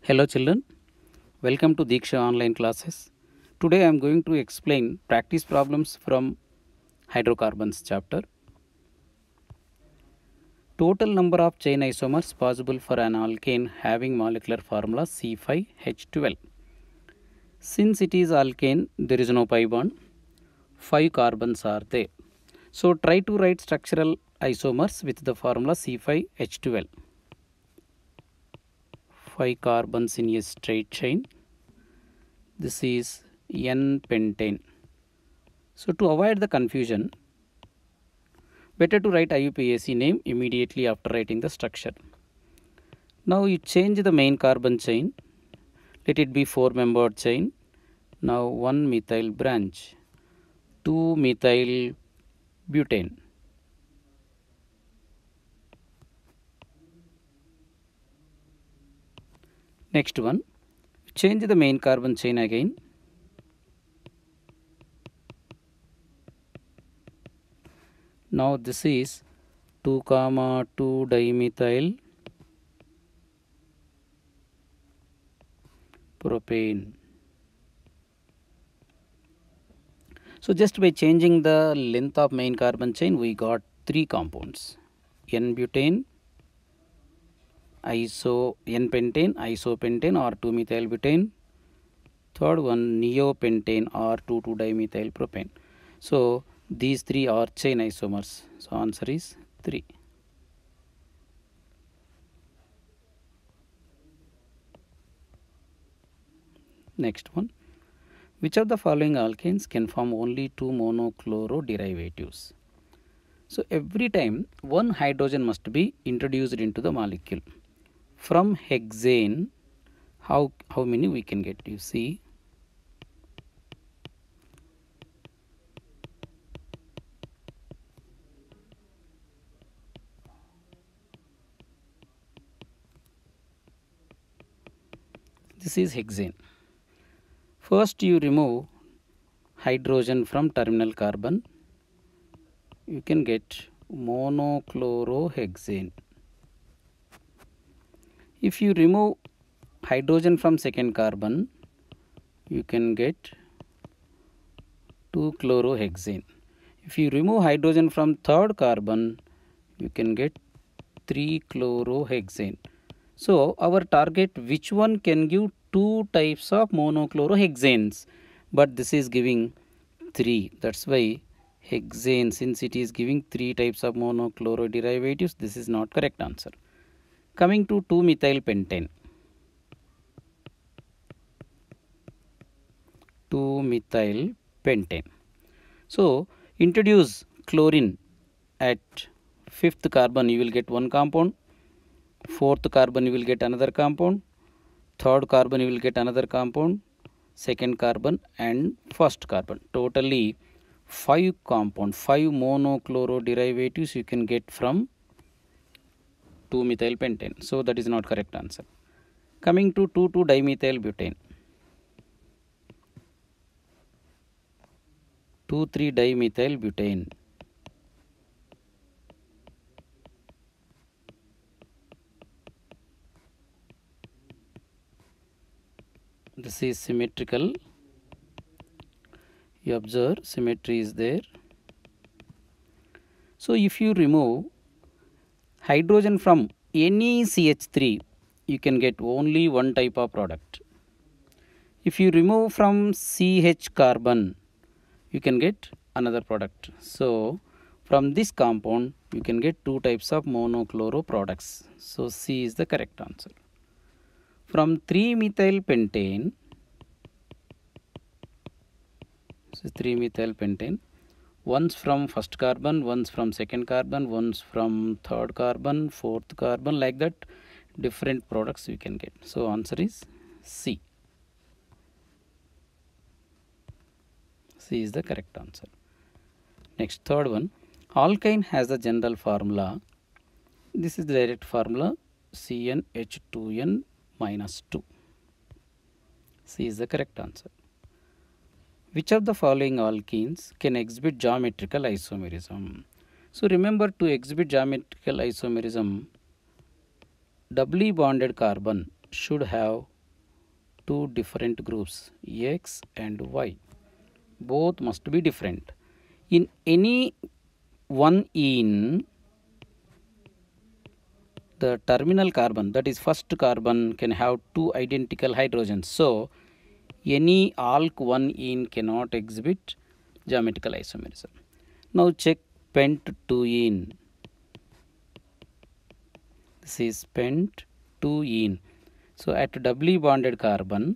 Hello children, welcome to Deeksha Online Classes. Today I am going to explain practice problems from Hydrocarbons chapter. Total number of chain isomers possible for an alkane having molecular formula C5H12. Since it is alkane, there is no pi bond. 5 carbons are there. So try to write structural isomers with the formula C5H12. 5 carbons in a straight chain. This is N-pentane. So to avoid the confusion, better to write IUPAC name immediately after writing the structure. Now you change the main carbon chain. Let it be 4-membered chain. Now 1 methyl branch, 2 methyl butane. Next one, change the main carbon chain again. Now this is 2, 2 dimethyl propane. So just by changing the length of main carbon chain, we got 3 compounds: N-butane, N-pentane, isopentane or 2-methyl butane. Third one, neopentane or 2,2-dimethyl propane. So these 3 are chain isomers. So answer is 3. Next one, which of the following alkanes can form only 2 monochloro derivatives? So every time one hydrogen must be introduced into the molecule. From hexane, how many we can get? You see, this is hexane. First you remove hydrogen from terminal carbon. You can get monochlorohexane. If you remove hydrogen from second carbon, you can get 2-chlorohexane. If you remove hydrogen from third carbon, you can get 3-chlorohexane. So our target, which one can give 2 types of monochlorohexanes, but this is giving 3. That's why hexane, since it is giving 3 types of monochloro derivatives, this is not correct answer. Coming to 2-methyl pentane. 2-methyl pentane. So introduce chlorine at 5th carbon, you will get 1 compound. 4th carbon you will get another compound. 3rd carbon you will get another compound. 2nd carbon and 1st carbon. Totally 5 compound, 5 monochloro derivatives you can get from 2-methyl pentane. So that is not correct answer. Coming to 2,2-dimethyl butane. 2,3-dimethyl butane. This is symmetrical. You observe symmetry is there. So if you remove hydrogen from any CH3, you can get only one type of product. If you remove from CH carbon, you can get another product. So from this compound, you can get 2 types of monochloro products. So C is the correct answer. From 3-methyl pentane, this is 3-methyl pentane, one's from 1st carbon, one's from 2nd carbon, one's from 3rd carbon, 4th carbon, like that different products you can get. So answer is C. C is the correct answer. Next, third one, alkyne has the general formula. This is the direct formula, CnH2n minus 2. C is the correct answer. Which of the following alkenes can exhibit geometrical isomerism? So remember, to exhibit geometrical isomerism, doubly bonded carbon should have two different groups, X and Y. Both must be different. In any one ene, the terminal carbon, that is first carbon, can have two identical hydrogens. So any alk 1 ene cannot exhibit geometrical isomerism. Now check pent 2 ene. This is pent 2 ene. So at doubly bonded carbon,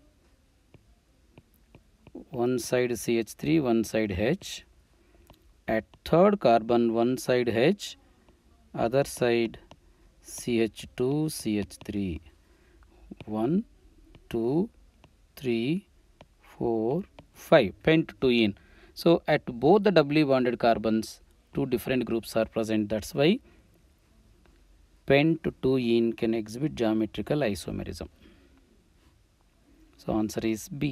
one side CH3, one side H. At third carbon, one side H, other side CH2, CH3. 1, 2, 3, 4, 5. Pent 2 ene. So at both the doubly bonded carbons, two different groups are present. That's why pent 2 ene can exhibit geometrical isomerism. So answer is B.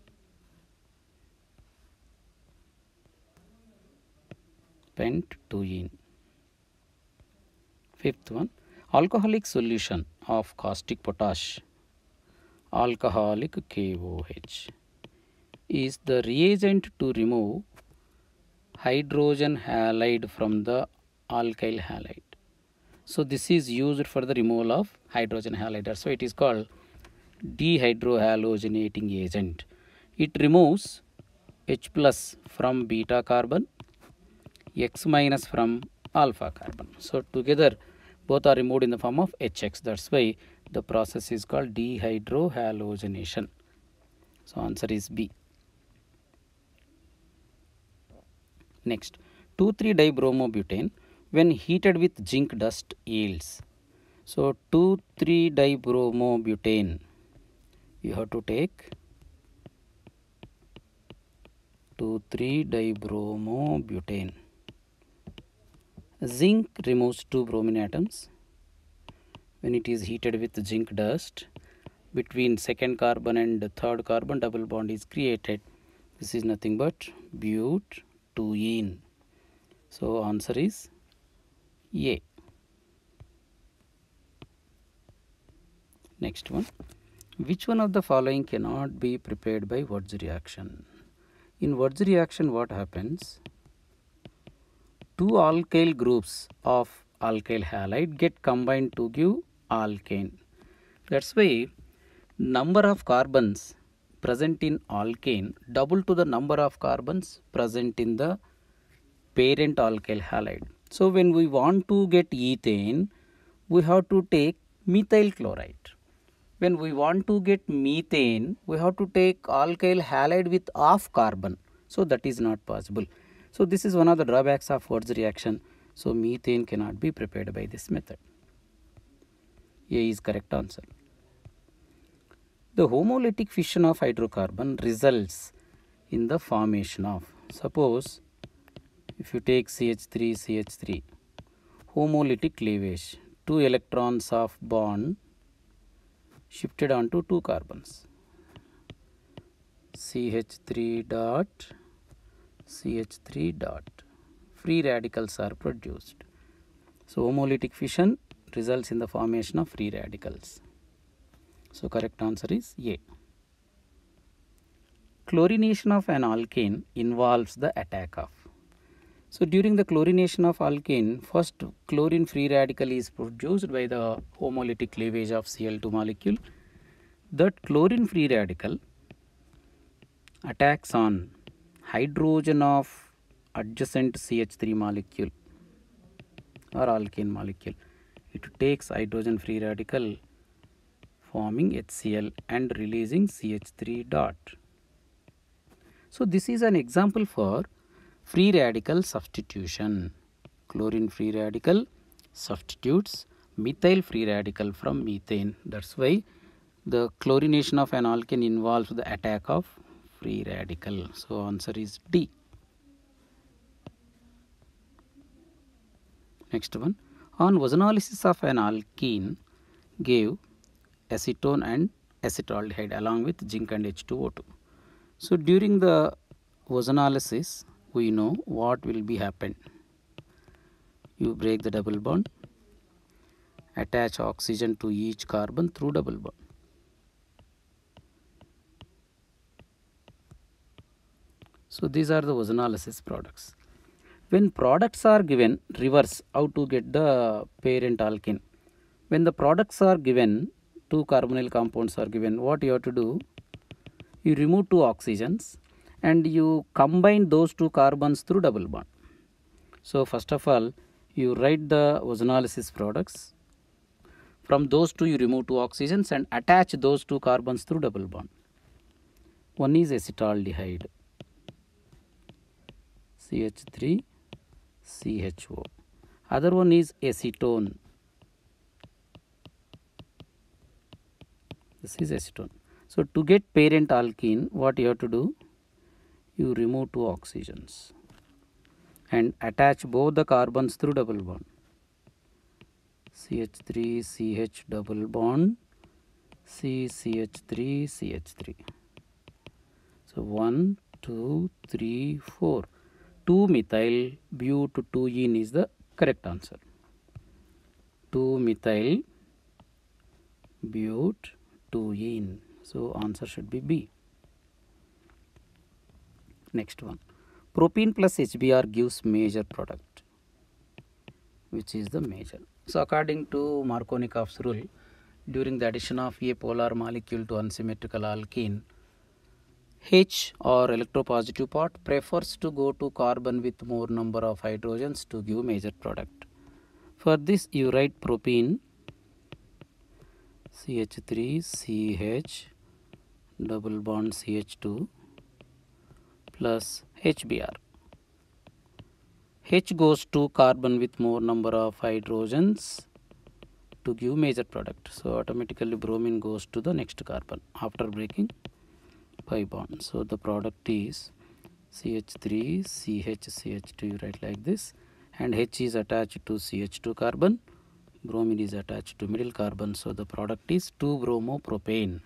Pent 2 ene. Fifth one, alcoholic solution of caustic potash, alcoholic KOH, is the reagent to remove hydrogen halide from the alkyl halide. So this is used for the removal of hydrogen halide. So it is called dehydrohalogenating agent. It removes H plus from beta carbon, X minus from alpha carbon. So together both are removed in the form of HX. That's why the process is called dehydrohalogenation. So answer is B. Next, 2,3-dibromobutane when heated with zinc dust yields. So 2,3-dibromobutane, you have to take 2,3-dibromobutane. Zinc removes two bromine atoms when it is heated with zinc dust. Between second carbon and third carbon, double bond is created. This is nothing but but-2-ene. So answer is A. Next one, which one of the following cannot be prepared by Wurtz reaction? In Wurtz reaction, what happens? Two alkyl groups of alkyl halide get combined to give alkane. That's why number of carbons present in alkane double to the number of carbons present in the parent alkyl halide. So when we want to get ethane, we have to take methyl chloride. When we want to get methane, we have to take alkyl halide with half carbon. So that is not possible. So this is one of the drawbacks of Wurtz reaction. So methane cannot be prepared by this method. A is correct answer. The homolytic fission of hydrocarbon results in the formation of, suppose if you take CH3, CH3, homolytic cleavage, two electrons of bond shifted onto two carbons, CH3 dot, CH3 dot, free radicals are produced. So homolytic fission results in the formation of free radicals. So correct answer is A. Chlorination of an alkane involves the attack of. So during the chlorination of alkane, first chlorine free radical is produced by the homolytic cleavage of Cl2 molecule. That chlorine free radical attacks on hydrogen of adjacent CH3 molecule or alkane molecule. It takes hydrogen free radical forming HCl and releasing CH3 dot. So this is an example for free radical substitution. Chlorine free radical substitutes methyl free radical from methane. That's why the chlorination of an alkane involves the attack of free radical. So answer is D. Next one, on ozonolysis of an alkene gave acetone and acetaldehyde along with zinc and H2O2. So during the ozonolysis, we know what will be happen. You break the double bond, attach oxygen to each carbon through double bond. So these are the ozonolysis products. When products are given, reverse how to get the parent alkene. When the products are given, two carbonyl compounds are given, what you have to do? You remove two oxygens and you combine those two carbons through double bond. So first of all, you write the ozonolysis products. From those two, you remove two oxygens and attach those two carbons through double bond. One is acetaldehyde, CH3, CHO. Other one is acetone. This is acetone. So to get parent alkene, what you have to do? You remove two oxygens and attach both the carbons through double bond. CH3, CH double bond, CH3, CH3. So 1, 2, 3, 4. 2-methyl butadiene is the correct answer. 2-methyl butadiene. So answer should be B. Next one. Propene plus HBr gives major product. Which is the major? So according to Markovnikov's rule, during the addition of a polar molecule to unsymmetrical alkene, H or electropositive part prefers to go to carbon with more number of hydrogens to give major product. For this you write propene CH3 CH double bond CH2 plus HBr. H goes to carbon with more number of hydrogens to give major product. So automatically bromine goes to the next carbon after breaking pi bond. So the product is CH3 CH CH2, you write like this, and H is attached to CH2 carbon, bromine is attached to middle carbon. So the product is 2-bromopropane.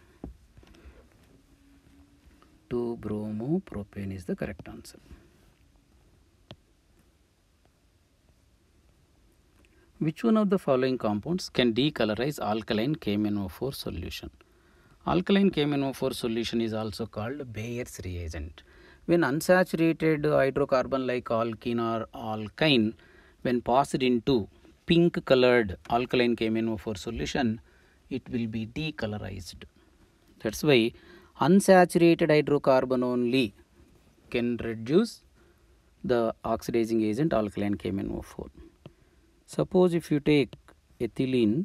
2-bromopropane is the correct answer. Which one of the following compounds can decolorize alkaline KMnO4 solution? Alkaline KMnO4 solution is also called Bayer's reagent. When unsaturated hydrocarbon like alkene or alkyne, when passed into pink colored alkaline KMnO4 solution, it will be decolorized. That's why unsaturated hydrocarbon only can reduce the oxidizing agent alkaline KMnO4. Suppose if you take ethylene,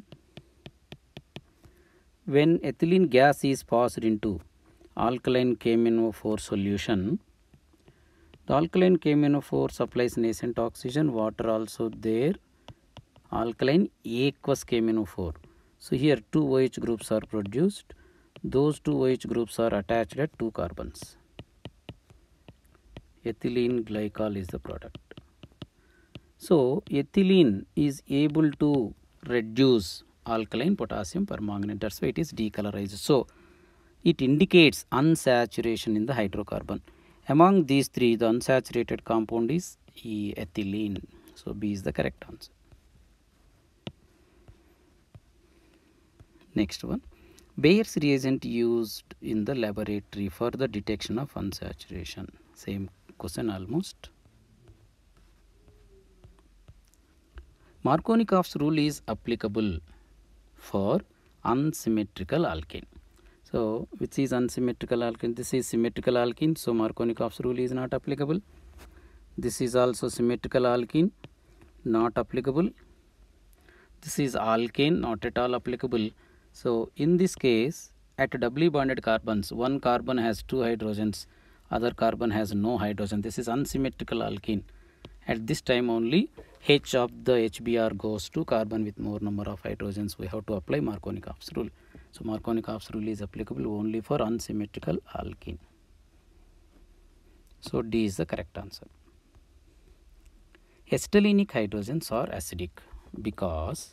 when ethylene gas is passed into alkaline KMnO4 solution, the alkaline KMnO4 supplies nascent oxygen, water also there, alkaline aqueous KMnO4. So here two OH groups are produced. Those two OH groups are attached at two carbons. Ethylene glycol is the product. So ethylene is able to reduce alkaline potassium permanganate. That's why it is decolorized. So it indicates unsaturation in the hydrocarbon. Among these three, the unsaturated compound is ethylene. So B is the correct answer. Next one. Bayer's reagent used in the laboratory for the detection of unsaturation. Same question almost. Markovnikov's rule is applicable for unsymmetrical alkene. So which is unsymmetrical alkene? This is symmetrical alkene. So Markovnikov's rule is not applicable. This is also symmetrical alkene, not applicable. This is alkane, not at all applicable. So in this case, at doubly bonded carbons, one carbon has two hydrogens, other carbon has no hydrogen. This is unsymmetrical alkene. At this time only H of the HBr goes to carbon with more number of hydrogens. We have to apply Markovnikov's rule. So Markovnikov's rule is applicable only for unsymmetrical alkene. So D is the correct answer. Acetylenic hydrogens are acidic because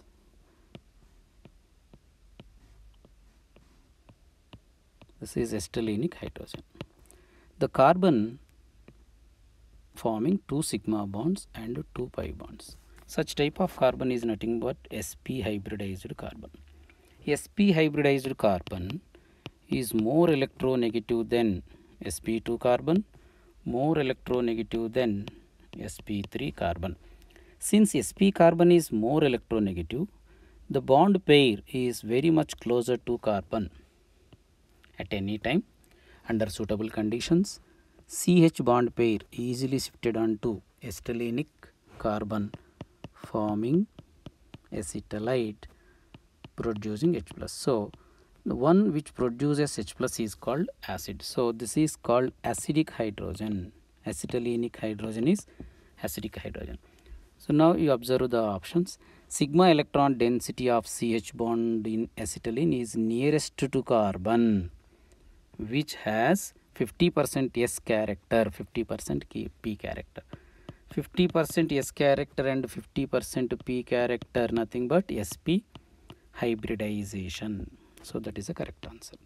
this is acetylenic hydrogen. The carbon forming two sigma bonds and two pi bonds. Such type of carbon is nothing but sp hybridized carbon. Sp hybridized carbon is more electronegative than sp2 carbon, more electronegative than sp3 carbon. Since sp carbon is more electronegative, the bond pair is very much closer to carbon. At any time, under suitable conditions, CH bond pair easily shifted onto acetylenic carbon, forming acetylide producing H plus. So the one which produces H plus is called acid. So this is called acidic hydrogen. Acetylenic hydrogen is acidic hydrogen. So now you observe the options. Sigma electron density of CH bond in acetylene is nearest to carbon, which has 50% S character, 50% P character. 50% S character and 50% P character, nothing but sp hybridization. So that is the correct answer.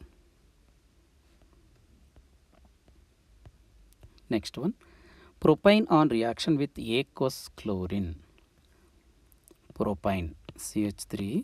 Next one, propane on reaction with aqueous chlorine. Propane CH3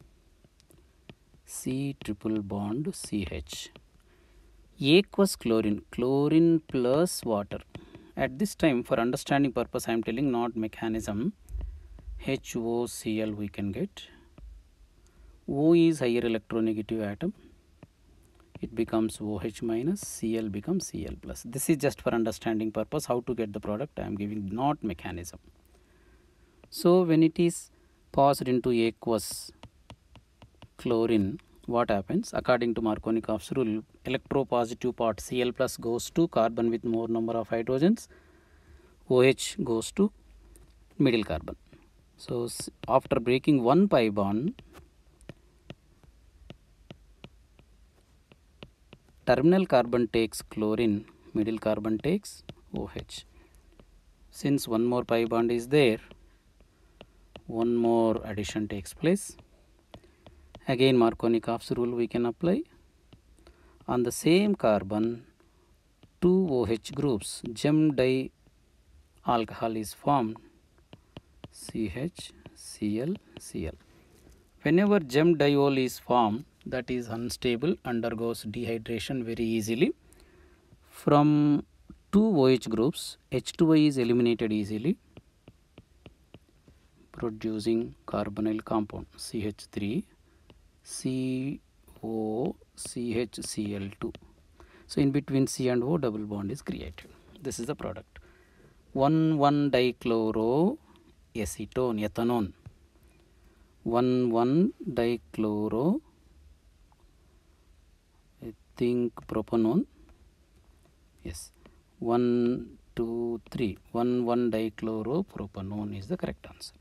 C triple bond CH. Aqueous chlorine, chlorine plus water. At this time, for understanding purpose, I am telling, not mechanism. HOCl we can get. O is higher electronegative atom. It becomes OH minus, Cl becomes Cl plus. This is just for understanding purpose, how to get the product I am giving, not mechanism. So when it is passed into aqueous chlorine, what happens? According to Markovnikov's rule, electropositive part Cl plus goes to carbon with more number of hydrogens, OH goes to middle carbon. So after breaking one pi bond, terminal carbon takes chlorine, middle carbon takes OH. Since one more pi bond is there, one more addition takes place. Again Markovnikov's rule we can apply. On the same carbon, two OH groups, gem di alcohol is formed, CH, Cl, Cl. Whenever gem diol is formed, that is unstable, undergoes dehydration very easily. From two OH groups, H2O is eliminated easily, producing carbonyl compound CH3 CO CHCl2. So in between C and O, double bond is created. This is the product. 1,1-dichloroacetone, ethanone. 1,1-dichloro, I think propanone. Yes, 1, 2, 3. 1,1-dichloropropane is the correct answer.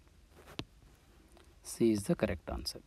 C is the correct answer.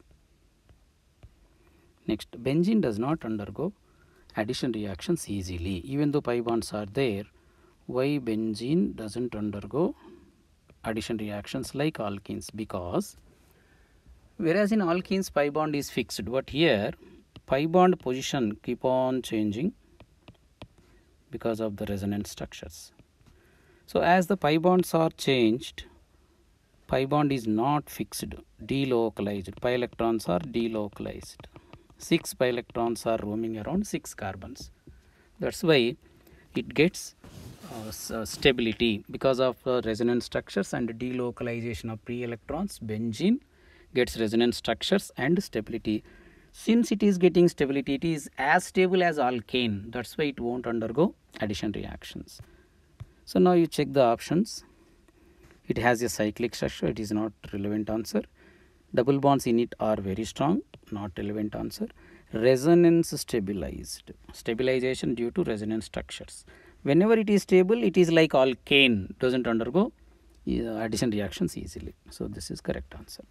Next, benzene does not undergo addition reactions easily. Even though pi bonds are there, why benzene doesn't undergo addition reactions like alkenes? Because whereas in alkenes pi bond is fixed, but here pi bond position keep on changing because of the resonance structures. So as the pi bonds are changed, pi bond is not fixed, delocalized. Pi electrons are delocalized. 6 pi electrons are roaming around 6 carbons. That's why it gets stability because of resonance structures and delocalization of free electrons. Benzene gets resonance structures and stability. Since it is getting stability, it is as stable as alkane. That's why it won't undergo addition reactions. So now you check the options. It has a cyclic structure. It is not relevant answer. Double bonds in it are very strong. Not relevant answer. Resonance stabilized. Stabilization due to resonance structures. Whenever it is stable, it is like alkane. Doesn't undergo addition reactions easily. So this is correct answer.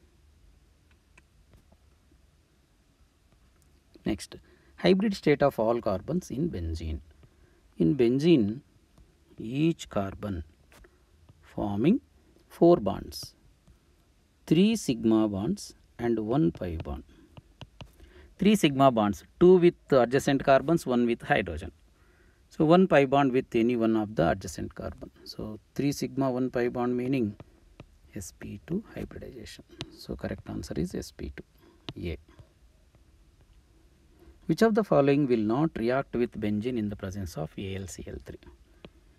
Next, hybrid state of all carbons in benzene. In benzene, each carbon forming 4 bonds, 3 sigma bonds and 1 pi bond. 3 sigma bonds, 2 with adjacent carbons, 1 with hydrogen. So 1 pi bond with any one of the adjacent carbon. So 3 sigma 1 pi bond meaning sp2 hybridization. So correct answer is sp2, A. Which of the following will not react with benzene in the presence of AlCl3?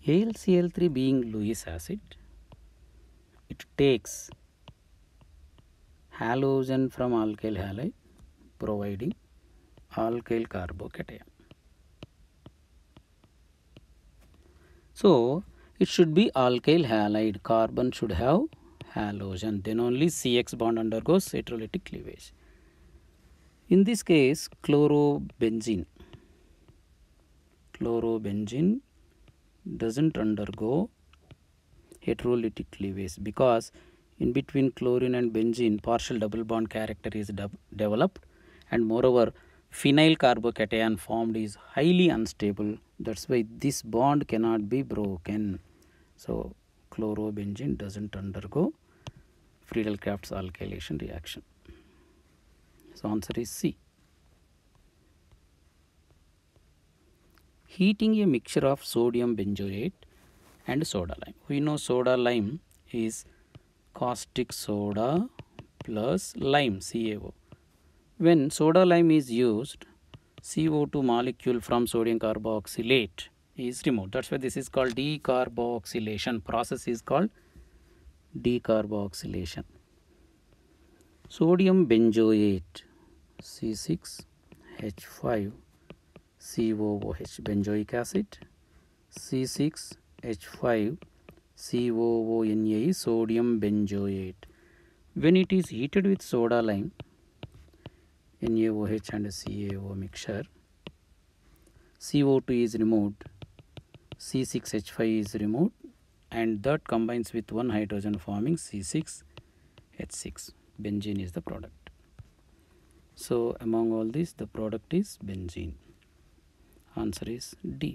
AlCl3 being Lewis acid, it takes halogen from alkyl halide providing alkyl carbocation. So it should be alkyl halide, carbon should have halogen, then only CX bond undergoes heterolytic cleavage. In this case, chlorobenzene doesn't undergo heterolytic cleavage because in between chlorine and benzene partial double bond character is developed, and moreover phenyl carbocation formed is highly unstable. That's why this bond cannot be broken. So chlorobenzene doesn't undergo Friedel-Crafts alkylation reaction. So answer is C. Heating a mixture of sodium benzoate and soda lime. We know soda lime is caustic soda plus lime, CaO. When soda lime is used, CO2 molecule from sodium carboxylate is removed. That's why this is called decarboxylation. Process is called decarboxylation. Sodium benzoate C6H5 COOH, benzoic acid, C6H5 COONA is sodium benzoate. When it is heated with soda lime, NaOH and CaO mixture, CO2 is removed, C6H5 is removed, and that combines with one hydrogen forming C6H6. Benzene is the product. So among all these, the product is benzene. Answer is D.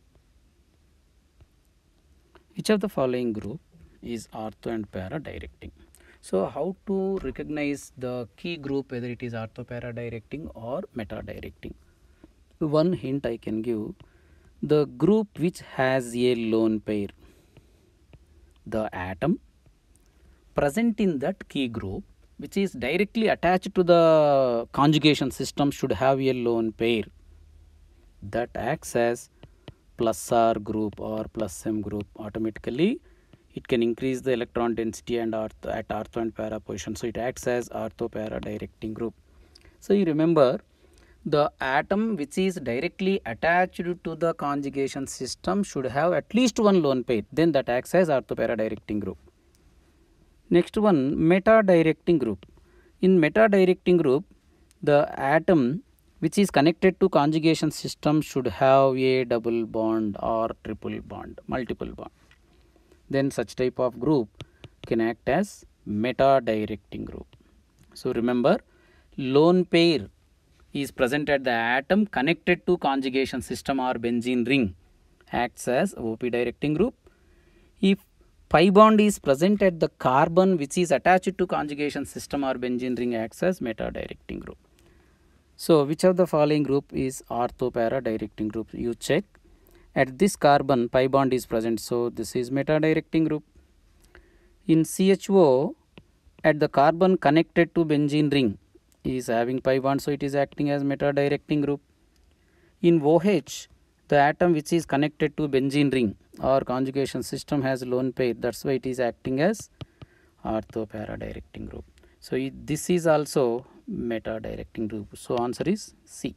Which of the following group is ortho and para directing? So how to recognize the key group, whether it is ortho para directing or meta directing? One hint I can give: the group which has a lone pair, the atom present in that key group which is directly attached to the conjugation system should have a lone pair that acts as plus R group or plus M group. Automatically it can increase the electron density and at ortho and para position. So it acts as ortho para directing group. So you remember, the atom which is directly attached to the conjugation system should have at least one lone pair, then that acts as ortho para directing group. Next one, meta directing group. In meta directing group, the atom which is connected to conjugation system should have a double bond or triple bond, multiple bond. Then such type of group can act as meta directing group. So remember, lone pair is present at the atom connected to conjugation system or benzene ring, acts as OP directing group. If pi bond is present at the carbon which is attached to conjugation system or benzene ring, acts as meta directing group. So which of the following group is ortho para directing group? You check. At this carbon pi bond is present, so this is meta directing group. In CHO, at the carbon connected to benzene ring is having pi bond, so it is acting as meta directing group. In OH, the atom which is connected to benzene ring or conjugation system has lone pair, that's why it is acting as ortho para directing group. So this is also meta directing group. So answer is C,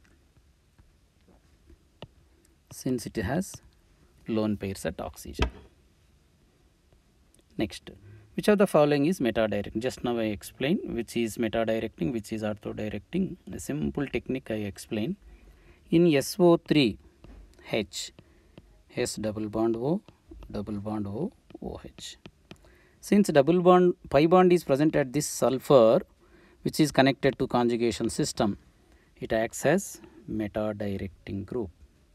since it has lone pairs at oxygen. Next, which of the following is meta directing? Just now I explained which is meta directing, which is ortho directing. A simple technique I explained. In SO3 H, S double bond O, OH. Since double bond pi bond is present at this sulfur which is connected to conjugation system, it acts as meta directing group.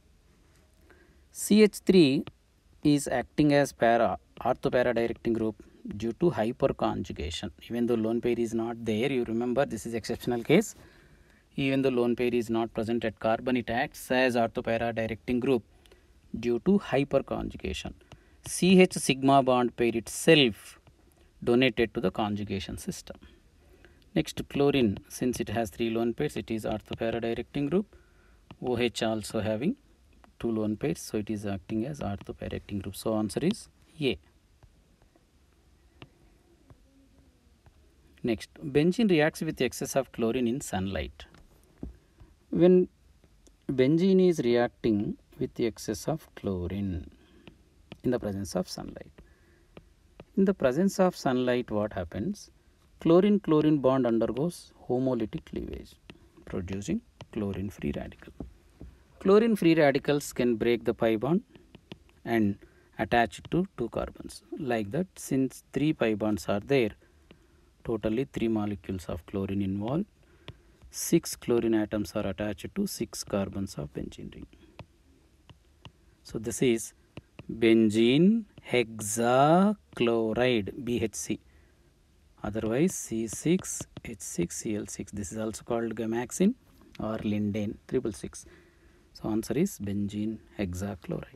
CH3 is acting as ortho para directing group due to hyperconjugation. Even though lone pair is not there, you remember this is exceptional case. Even though lone pair is not present at carbon, it acts as ortho para directing group due to hyperconjugation. CH sigma bond pair itself donated to the conjugation system. Next, chlorine, since it has 3 lone pairs, it is ortho para directing group. OH also having two lone pairs, so it is acting as ortho-pair-acting group. So answer is A. Next, benzene reacts with excess of chlorine in sunlight. When benzene is reacting with the excess of chlorine in the presence of sunlight. In the presence of sunlight, what happens? Chlorine-chlorine bond undergoes homolytic cleavage, producing chlorine free radical. Chlorine free radicals can break the pi bond and attach to two carbons. Like that, since three pi bonds are there, totally 3 molecules of chlorine involved, 6 chlorine atoms are attached to 6 carbons of benzene ring. So this is benzene hexachloride, BHC, otherwise C6H6Cl6. This is also called gamaxine or lindane 666. So answer is benzene hexachloride.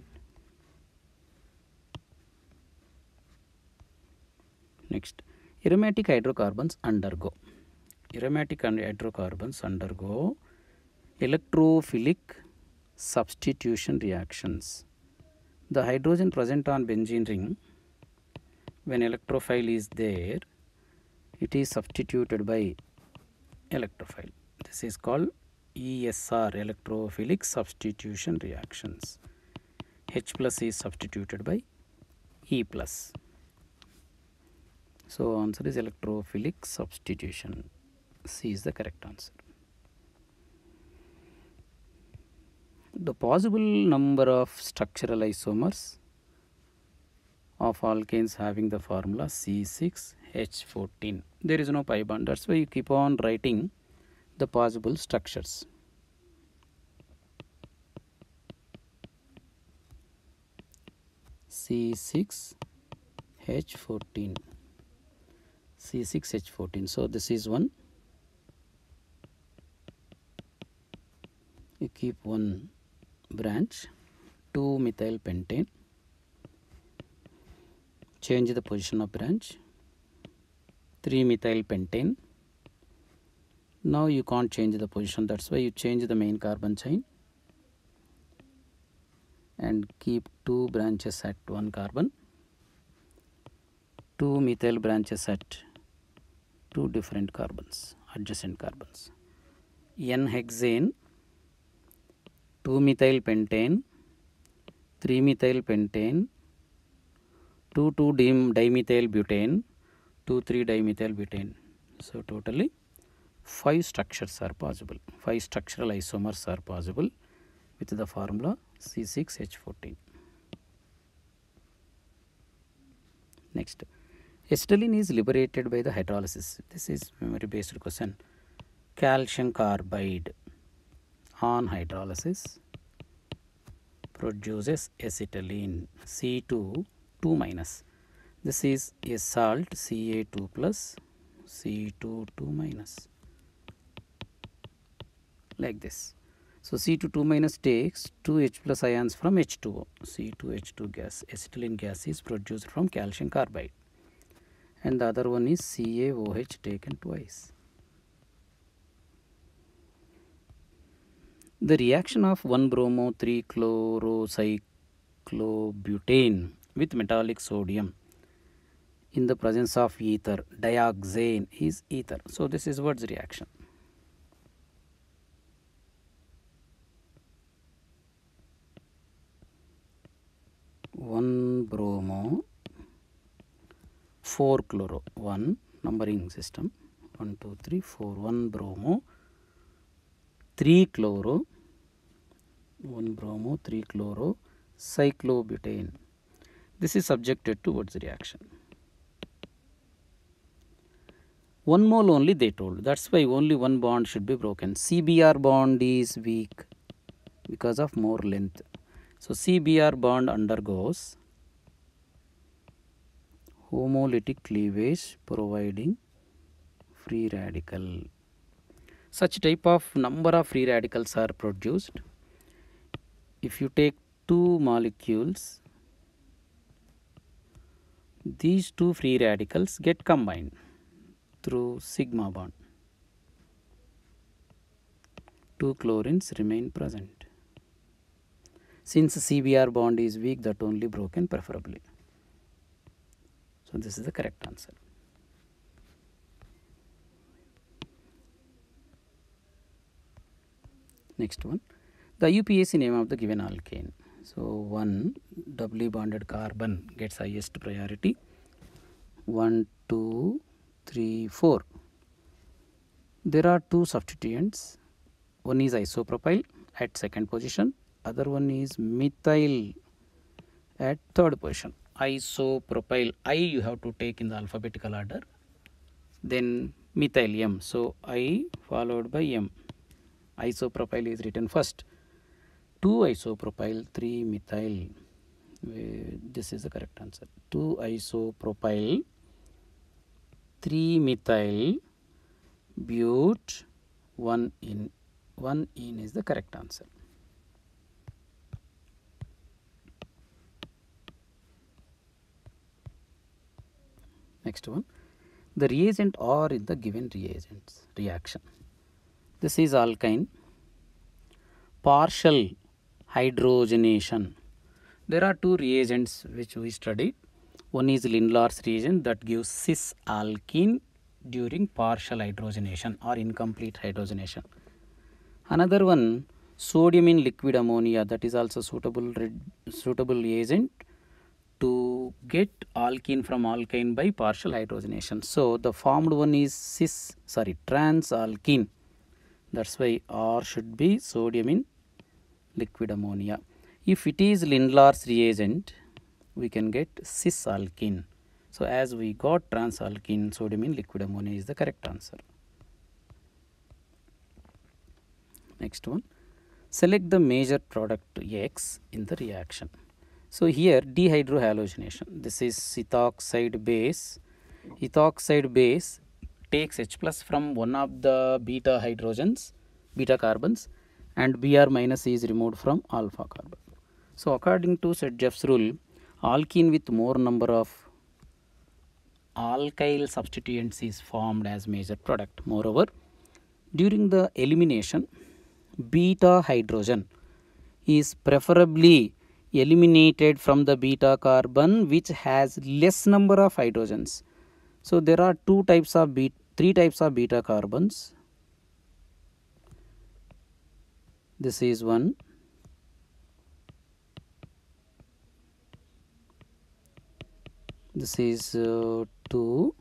Next, aromatic hydrocarbons undergo. Aromatic hydrocarbons undergo electrophilic substitution reactions. The hydrogen present on benzene ring, when electrophile is there, it is substituted by electrophile. This is called ESR, electrophilic substitution reactions. H plus is substituted by E plus. So answer is electrophilic substitution. C is the correct answer. The possible number of structural isomers of alkanes having the formula C6H14. There is no pi bond. That's why you keep on writing the possible structures. C6H14. C6H14. So this is one. You keep one branch, 2-methyl pentane. Change the position of branch, 3-methyl pentane. Now you can't change the position, that's why you change the main carbon chain and keep 2 branches at one carbon, 2 methyl branches at 2 different carbons, adjacent carbons. N-hexane, 2-methyl pentane, 3-methyl pentane, 2,2-dimethyl butane, 2,3-dimethyl butane. So totally 5 structures are possible. 5 structural isomers are possible with the formula C6H14. Next, acetylene is liberated by the hydrolysis. This is memory based question. Calcium carbide on hydrolysis produces acetylene, C2 2 minus. This is a salt, Ca2 plus, C2 2 minus, like this. So C2 2 minus takes 2 H plus ions from H2O, C2H2 gas. Acetylene gas is produced from calcium carbide, and the other one is CaOH taken twice. The reaction of 1-bromo-3-chlorocyclobutane with metallic sodium in the presence of ether, dioxane is ether. So this is what's reaction. One bromo, 4 chloro, 1 numbering system, 1 2 3 4, 1 bromo, 3 chloro, 1 bromo, 3 chloro, cyclobutane. This is subjected to what's reaction. 1 mole only they told. That's why only one bond should be broken. CBr bond is weak because of more length. So CBr bond undergoes homolytic cleavage providing free radical. Such type of number of free radicals are produced. If you take 2 molecules, these 2 free radicals get combined through sigma bond. 2 chlorines remain present. Since CBr bond is weak, that only broken preferably. So this is the correct answer. Next one, the IUPAC name of the given alkane. So 1 doubly bonded carbon gets highest priority. 1, 2, 3, 4. There are two substituents. One is isopropyl at second position. Other one is methyl at third position. Isopropyl, I you have to take in the alphabetical order. Then methyl, M. So I followed by M. Isopropyl is written first. 2 isopropyl, 3 methyl. This is the correct answer. 2 isopropyl, 3 methyl, but 1 in. 1 in is the correct answer. Next one, the reagent or in the given reaction. This is alkyne, partial hydrogenation. There are two reagents which we studied. One is Lindlar's reagent that gives cis alkene during partial hydrogenation or incomplete hydrogenation. Another one, sodium in liquid ammonia, that is also suitable reagent to get alkene from alkyne by partial hydrogenation. So the formed one is trans alkene. That's why R should be sodium in liquid ammonia. If it is Lindlar's reagent, we can get cis alkene. So as we got trans alkene, sodium in liquid ammonia is the correct answer. Next one, select the major product X in the reaction. So here dehydrohalogenation, this is ethoxide base. Ethoxide base takes H plus from one of the beta carbons, and Br minus is removed from alpha carbon. So according to Sedgwick's rule, alkene with more number of alkyl substituents is formed as major product. Moreover, during the elimination, beta hydrogen is preferably eliminated from the beta carbon which has less number of hydrogens. So there are three types of beta carbons. This is one. This is 2.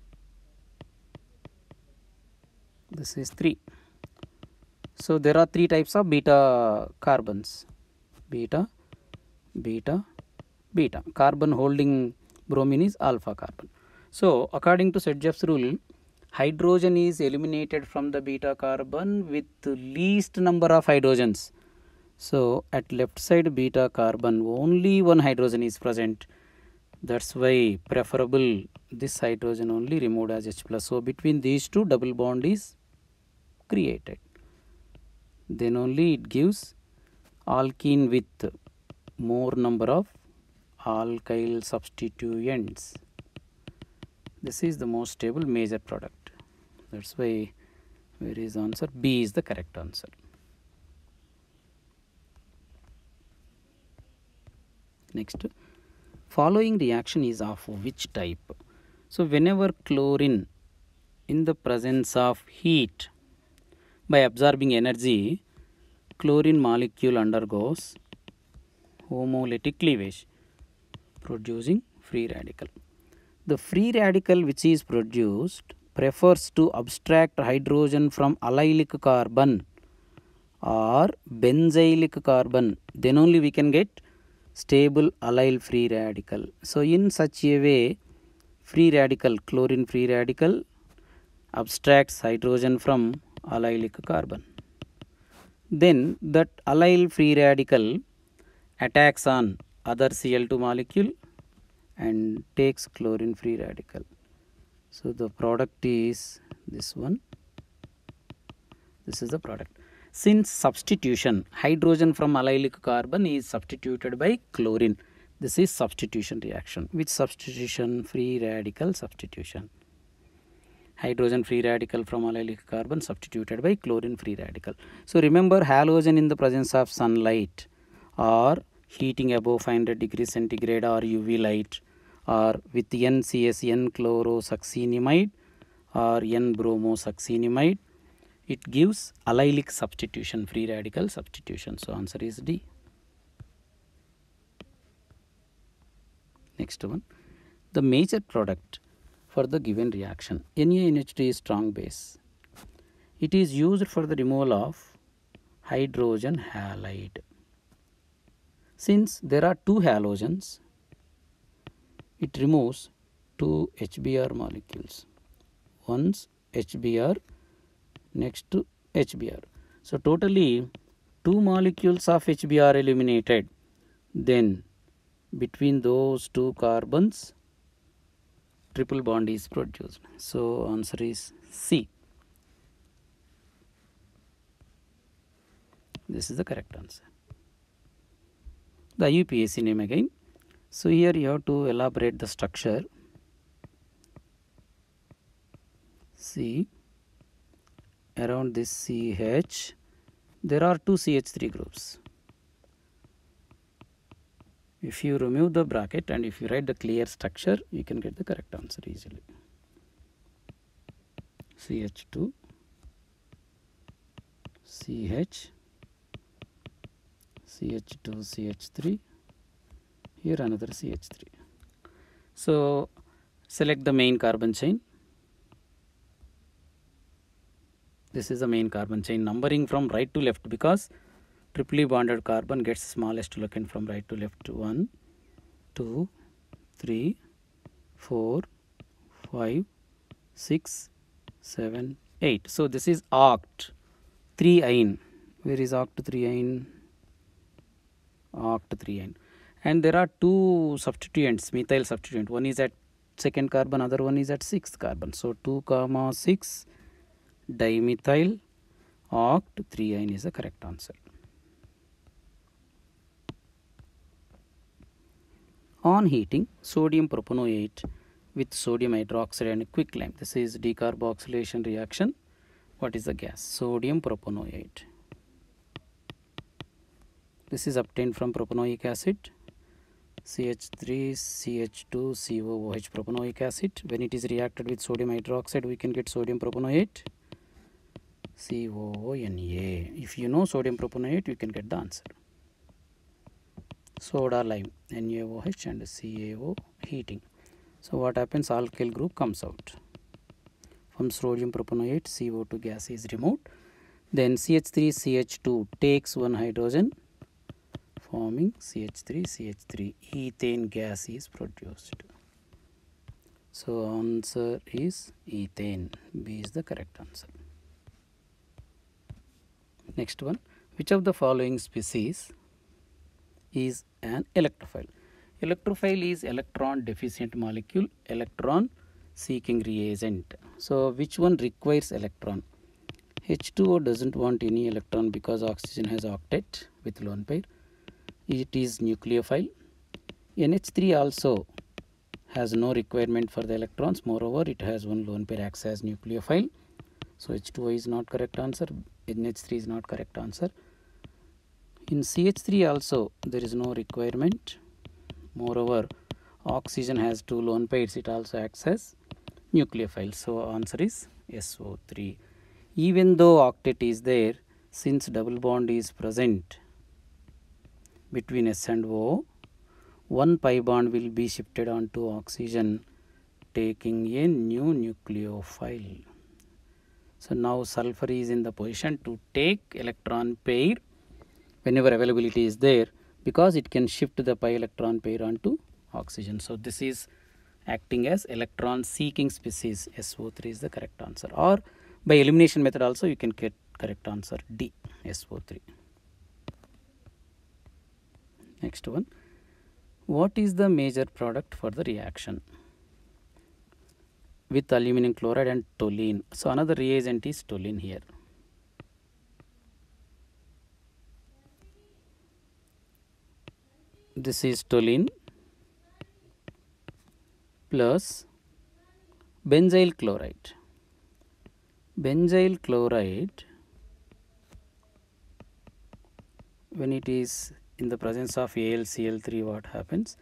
This is 3. So there are three types of beta carbons. Beta. Carbon holding bromine is alpha carbon. So according to Sedgwick's rule, hydrogen is eliminated from the beta carbon with least number of hydrogens. So at left side beta carbon only one hydrogen is present. That's why preferable this hydrogen only removed as H plus. So between these two double bond is created. Then only it gives alkene with more number of alkyl substituents. This is the most stable major product. That's why where is the answer? B is the correct answer. Next, following reaction is of which type? So whenever chlorine in the presence of heat by absorbing energy, chlorine molecule undergoes homolytic cleavage, producing free radical. The free radical which is produced prefers to abstract hydrogen from allylic carbon or benzylic carbon. Then only we can get stable allyl free radical. So in such a way, free radical, chlorine free radical abstracts hydrogen from allylic carbon. Then that allyl free radical attacks on other Cl2 molecule and takes chlorine free radical. So the product is this one. This is the product. Since substitution, hydrogen from allylic carbon is substituted by chlorine. This is substitution reaction. Which substitution? Free radical substitution. Hydrogen free radical from allylic carbon substituted by chlorine free radical. So remember, halogen in the presence of sunlight or heating above 500 degrees centigrade or UV light, or with NCS, N-chlorosuccinimide or N-bromosuccinimide, it gives allylic substitution, free radical substitution. So answer is D. Next one, the major product for the given reaction. NaNH2 is strong base. It is used for the removal of hydrogen halide. Since there are two halogens, it removes two HBr molecules. Once HBr, next to HBr. So totally two molecules of HBr eliminated. Then between those two carbons, triple bond is produced. So answer is C. This is the correct answer. The IUPAC name again. So here you have to elaborate the structure. See, around this CH, there are two CH3 groups. If you remove the bracket and if you write the clear structure, you can get the correct answer easily. CH2, CH, CH2, CH3, here another CH3. So select the main carbon chain. This is the main carbon chain, numbering from right to left, because triply bonded carbon gets smallest locant from right to left. 1, 2, 3, 4, 5, 6, 7, 8. So this is oct 3-ine. Where is oct 3-ine? Oct 3-ine. And there are two substituents, methyl substituent. One is at second carbon, other one is at sixth carbon. So 2, 6 dimethyl oct 3-ine is the correct answer. On heating sodium propanoate with sodium hydroxide and quicklime. This is decarboxylation reaction. What is the gas? Sodium propanoate. This is obtained from propanoic acid. CH3, CH2, COOH propanoic acid. When it is reacted with sodium hydroxide, we can get sodium propanoate, COONA. If you know sodium propanoate, you can get the answer. Soda lime, NaOH and CaO heating. So what happens? Alkyl group comes out. From sodium propanoate, CO2 gas is removed. Then CH3, CH2 takes one hydrogen, forming CH3, CH3. Ethane gas is produced. So answer is ethane. B is the correct answer. Next one, which of the following species is an electrophile? Electrophile is electron deficient molecule, electron seeking reagent. So which one requires electron? H2O doesn't want any electron because oxygen has octet with lone pair. It is nucleophile. NH3 also has no requirement for the electrons. Moreover, it has one lone pair, acts as nucleophile. So H2O is not correct answer. NH3 is not correct answer. In CH3 also there is no requirement. Moreover, oxygen has two lone pairs. It also acts as nucleophile. So answer is SO3. Even though octet is there, since double bond is present between S and O, one pi bond will be shifted onto oxygen, taking a new nucleophile. So now sulfur is in the position to take electron pair whenever availability is there, because it can shift the pi electron pair onto oxygen. So this is acting as electron seeking species. SO3 is the correct answer. Or by elimination method also you can get correct answer D, SO3. Next one, what is the major product for the reaction with aluminum chloride and toluene? So another reagent is toluene here. This is toluene plus benzyl chloride. Benzyl chloride, when it is in the presence of AlCl3 what happens?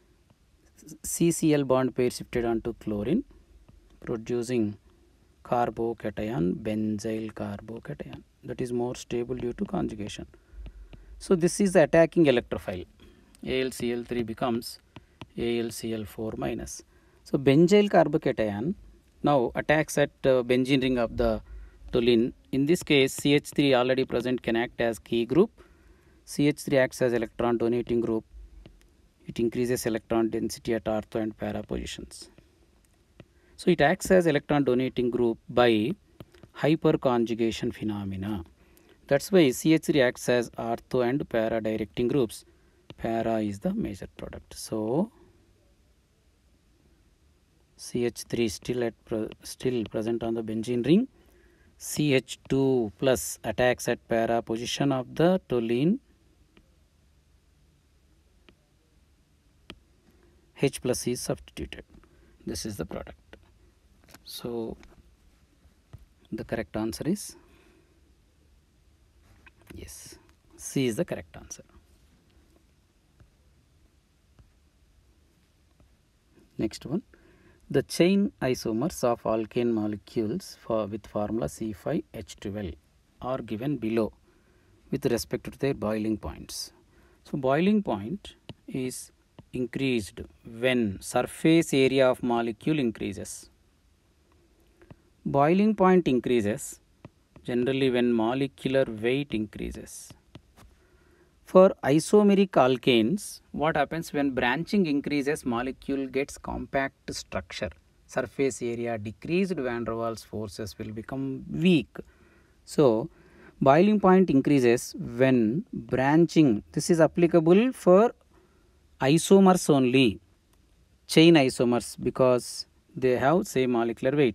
CCl bond pair shifted onto chlorine, producing carbocation, benzyl carbocation, that is more stable due to conjugation. So this is the attacking electrophile. AlCl3 becomes AlCl4 minus. So benzyl carbocation now attacks at benzene ring of the toluene. In this case, CH3 already present can act as key group. CH3 acts as electron donating group. It increases electron density at ortho and para positions. So it acts as electron donating group by hyperconjugation phenomena. That's why CH3 acts as ortho and para directing groups. Para is the major product. So CH3 still present on the benzene ring. CH2 plus attacks at para position of the toluene. H plus is substituted. This is the product. So the correct answer is yes. C is the correct answer. Next one. The chain isomers of alkane molecules with formula C5H12 are given below with respect to their boiling points. So boiling point is increased when surface area of molecule increases. Boiling point increases generally when molecular weight increases. For isomeric alkanes, what happens when branching increases, molecule gets compact structure. Surface area decreased, van der Waals forces will become weak. So boiling point increases when branching. This is applicable for isomers only, chain isomers, because they have same molecular weight.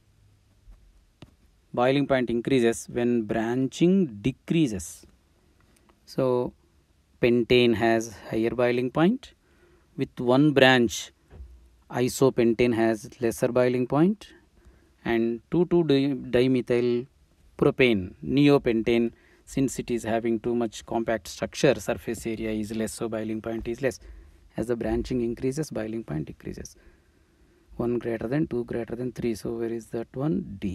Boiling point increases when branching decreases. So pentane has higher boiling point. With one branch, isopentane has lesser boiling point, and 2,2-dimethyl propane, neopentane, since it is having too much compact structure, surface area is less, so boiling point is less. As the branching increases, boiling point decreases. 1 greater than, 2 greater than 3. So where is that one? D.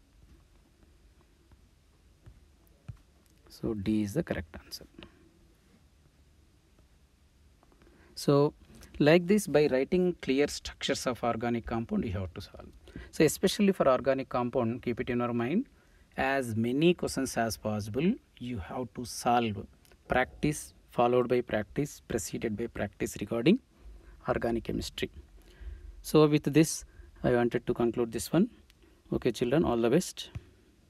So D is the correct answer. So like this, by writing clear structures of organic compound, you have to solve. So especially for organic compound, keep it in your mind, as many questions as possible you have to solve. Practice followed by practice, preceded by practice regarding organic chemistry. So with this, I wanted to conclude this one. Okay children, all the best.